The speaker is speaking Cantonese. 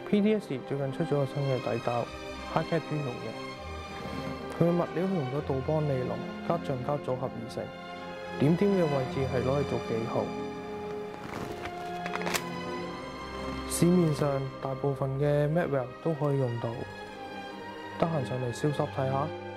PDS 最近出咗個新嘅底膠 Hardcat 專用嘅，佢嘅物料用咗杜邦尼龍加橡膠組合而成，點點嘅位置係攞嚟做記號。市面上大部分嘅 Macwell 都可以用到，得閒上嚟燒濕睇下。